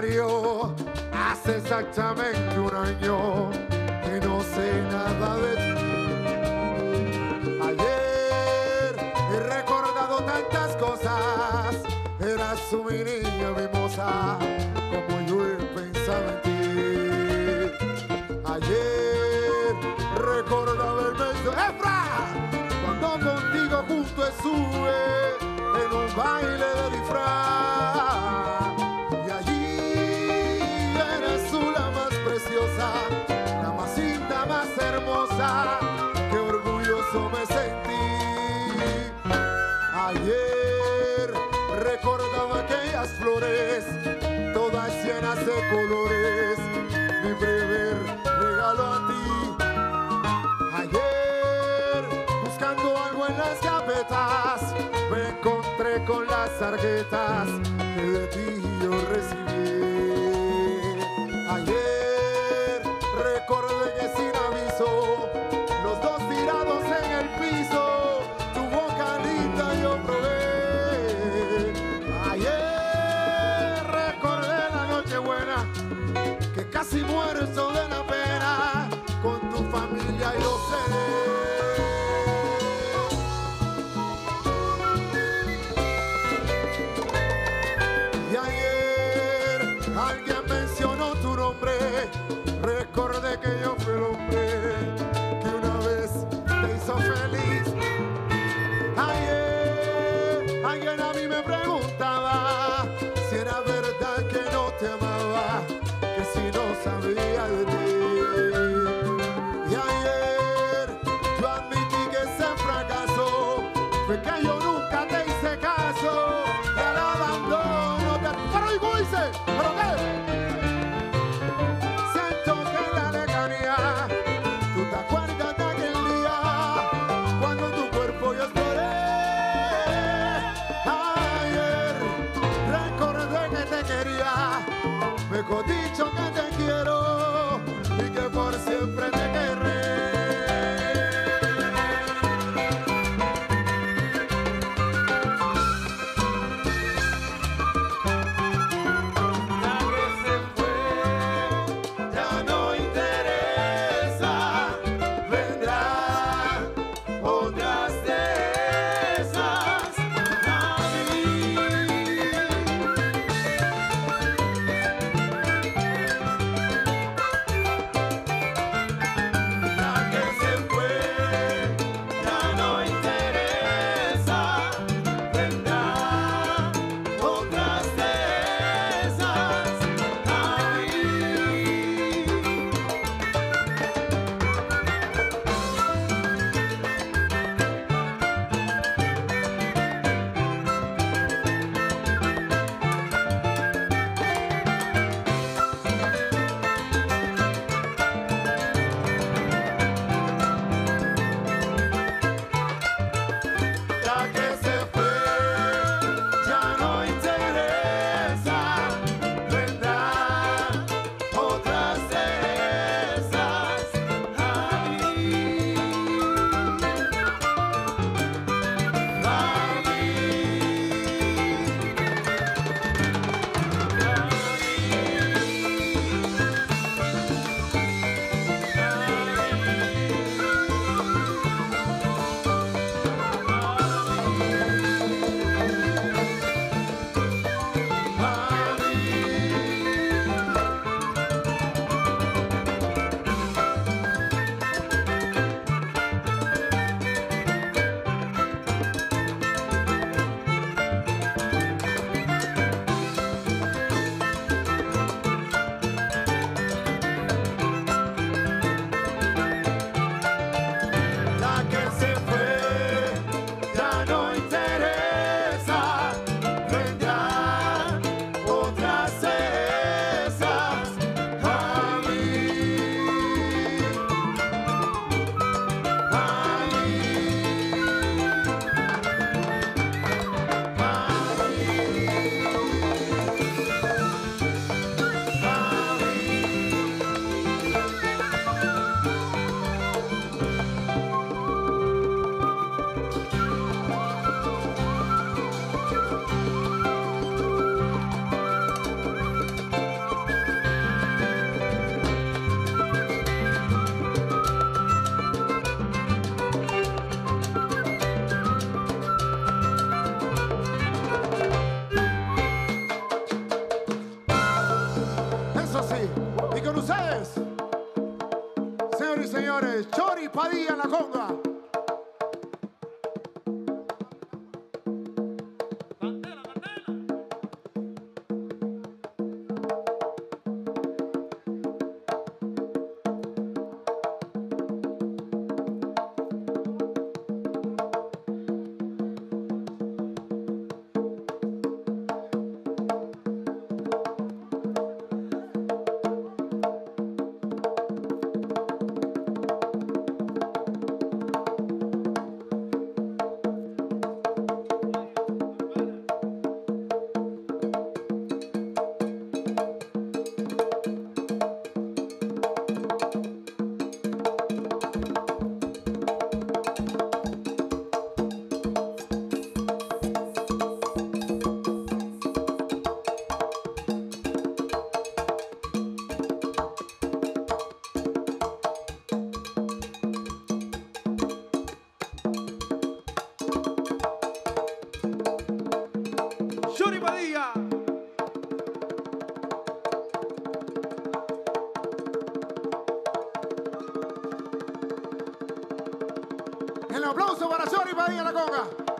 aniversario, hace exactamente un año que no sé nada de ti. Ayer he recordado tantas cosas, eras tú mi niña mimosa, como yo pensaba en ti. Ayer recordaba el beso, ¡Efra! Cuando contigo junto estuve en un baile de disfraz. Y allí eres tú la más preciosa, la más linda, más hermosa, qué orgulloso me sentí. Ayer recordaba aquellas flores, todas llenas de colores, mi primer regalo a ti. Ayer, buscando algo en las gavetas, me encontré con las tarjetas que de ti yo recibí. Ayer, recordé que sin aviso, los dos tirados en el piso, tu boca linda yo probé. Ayer, recordé la noche buena, que casi muerto de la pena, con tu familia y lo sé. Y ayer alguien mencionó tu nombre, recordé que yo fui el hombre que una vez te hizo feliz. Ayer alguien a mí me preguntaba si era verdad que no te amaba, que si no sabía de ti. señores y señores, Chori Padilla en la conga. El aplauso para Chori Padilla en la conga.